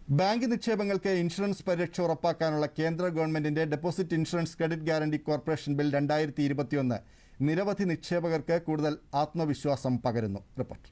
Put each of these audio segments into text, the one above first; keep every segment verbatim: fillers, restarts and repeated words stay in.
Bank നിക്ഷേപങ്ങൾക്ക് insurance പരിരക്ഷ ഉറപ്പാക്കാനുള്ള കേന്ദ്ര ഗവൺമെന്റിന്റെ deposit insurance credit guarantee corporation bill രണ്ടായിരത്തി ഇരുപത്തിയൊന്ന് നിരവധി നിക്ഷേപകർക്ക് കൂടുതൽ ആത്മവിശ്വാസം പകരുന്നു. റിപ്പോർട്ട്.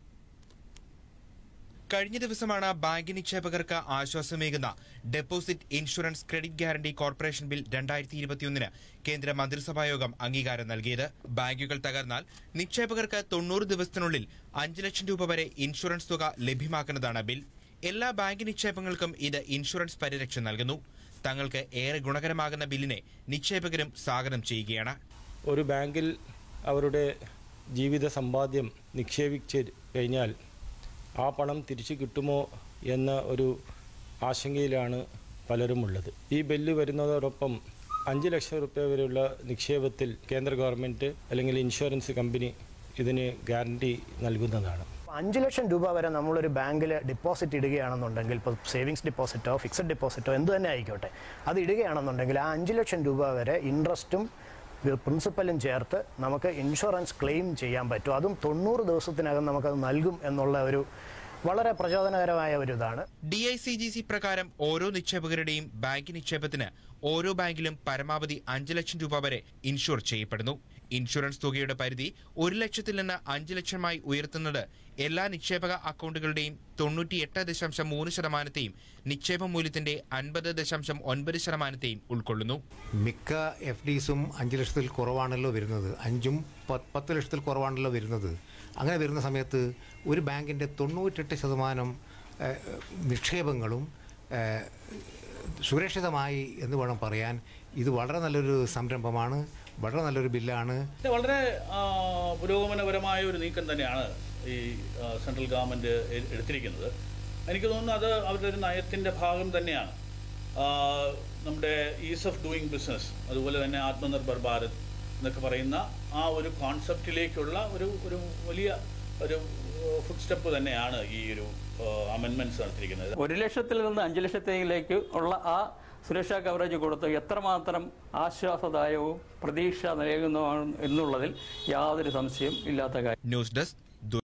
കഴിഞ്ഞ ദിവസമാണ് ബാങ്ക് നിക്ഷേപകർക്ക് ആശ്വാസമേകുന്ന deposit insurance credit guarantee corporation bill രണ്ടായിരത്തി ഇരുപത്തിയൊന്നിന് കേന്ദ്ര മന്ത്രിസഭായോഗം അംഗീകാരം നൽകിയത്. ബാങ്കുകൾ തകർന്നാൽ നിക്ഷേപകർക്ക് തൊണ്ണൂറ് ദിവസത്തിനുള്ളിൽ അഞ്ച് ലക്ഷം രൂപ വരെ ഇൻഷുറൻസ് തുക ലഭ്യമാക്കുന്നതാണ് ബിൽ. എല്ലാ ബാങ്ക് നിക്ഷേപങ്ങൾക്കും ഇത് ഇൻഷുറൻസ് പരിരക്ഷ നൽകുന്നു. തങ്ങൾക്ക് ഏറെ ഗുണകരമാകുന്ന ബില്ലിനെ നിക്ഷേപകരും സ്വാഗതം ചെയ്യുകയാണ്. ഒരു ബാങ്കിൽ അവരുടെ ജീവിത സമ്പാദ്യം നിക്ഷേപിച്ച് കഴിഞ്ഞാൽ ആ പണം തിരിച്ചു കിട്ടുമോ എന്ന ഒരു ആശങ്കയിലാണ് പലരും ഉള്ളത്. ഈ ബില്ല് വരുന്നതോടൊപ്പം അഞ്ച് ലക്ഷം രൂപ വരെയുള്ള നിക്ഷേപത്തിൽ കേന്ദ്ര ഗവൺമെൻറ് അല്ലെങ്കിൽ ഇൻഷുറൻസ് കമ്പനി ഇതിന് ഗ്യാരണ്ടി നൽകുന്നതാണ്. അഞ്ച് ലക്ഷം രൂപ വരെ നമ്മളൊരു ബാങ്കിൽ ഡിപ്പോസിറ്റ് ഇടുകയാണെന്നുണ്ടെങ്കിൽ, ഇപ്പോൾ സേവിങ്സ് ഡിപ്പോസിറ്റോ ഫിക്സഡ് ഡിപ്പോസിറ്റോ എന്ത് തന്നെ ആയിക്കോട്ടെ, അത് ഇടുകയാണെന്നുണ്ടെങ്കിൽ ആ അഞ്ച് ലക്ഷം രൂപ വരെ ഇൻട്രസ്റ്റും പ്രിൻസിപ്പലും ചേർത്ത് നമുക്ക് ഇൻഷുറൻസ് ക്ലെയിം ചെയ്യാൻ പറ്റും. അതും തൊണ്ണൂറ് ദിവസത്തിനകം നമുക്കത് നൽകും എന്നുള്ള ഒരു വളരെ പ്രചോദനകരമായ ഒരു ഇതാണ്. D I C G C പ്രകാരം ഓരോ നിക്ഷേപകരുടെയും ബാങ്ക് നിക്ഷേപത്തിന് ഓരോ ബാങ്കിലും പരമാവധി അഞ്ച് ലക്ഷം രൂപ വരെ ഇൻഷുർ ചെയ്യപ്പെടുന്നു. ഇൻഷുറൻസ് തുകയുടെ പരിധി ഒരു ലക്ഷത്തിൽ നിന്ന് അഞ്ച് ലക്ഷമായി ഉയർത്തുന്നത് എല്ലാ നിക്ഷേപക അക്കൗണ്ടുകളുടെയും തൊണ്ണൂറ്റിയെട്ട് ദശാംശം മൂന്ന് ശതമാനത്തെയും നിക്ഷേപ മൂല്യത്തിന്റെ അൻപത് ദശാംശം ഒൻപത് ശതമാനത്തെയും ഉൾക്കൊള്ളുന്നു. മിക്ക എഫ് ഡിസും അഞ്ച് ലക്ഷത്തിൽ കുറവാണല്ലോ വരുന്നത്, അഞ്ചും പത്ത് ലക്ഷത്തിൽ കുറവാണല്ലോ വരുന്നത്. അങ്ങനെ വരുന്ന സമയത്ത് ഒരു ബാങ്കിൻ്റെ തൊണ്ണൂറ്റെട്ട് ശതമാനം നിക്ഷേപങ്ങളും സുരക്ഷിതമായി എന്ന് വേണം പറയാൻ. ഇത് വളരെ നല്ലൊരു സംരംഭമാണ്, വളരെ നല്ലൊരു ബില്ലാണ്. വളരെ പുരോഗമനപരമായ ഒരു നീക്കം തന്നെയാണ് ഈ സെൻട്രൽ ഗവൺമെൻറ് എടുത്തിരിക്കുന്നത്. എനിക്ക് തോന്നുന്നു അത് അവരുടെ ഒരു നയത്തിൻ്റെ ഭാഗം തന്നെയാണ്. നമ്മുടെ ഈസ് ഓഫ് ഡൂയിങ് ബിസിനസ്, അതുപോലെ തന്നെ ആത്മനിർഭർ ഭാരത് എന്നൊക്കെ പറയുന്ന ആ ഒരു കോൺസെപ്റ്റിലേക്കുള്ള ഒരു ഒരു വലിയ ഒരു ഫുഡ് സ്റ്റെപ്പ് തന്നെയാണ് ഈ ഒരു അമെൻമെന്റ്സ് നടത്തിയിരിക്കുന്നത്. ഒരു ലക്ഷത്തിൽ നിന്ന് അഞ്ച് ലക്ഷത്തിലേക്ക് ഉള്ള ആ സുരക്ഷാ കവറേജ് കൊടുത്ത് എത്രമാത്രം ആശ്വാസദായകവും പ്രതീക്ഷ നൽകുന്നതാണ് എന്നുള്ളതിൽ യാതൊരു സംശയം ഇല്ലാത്ത കാര്യം. News desk.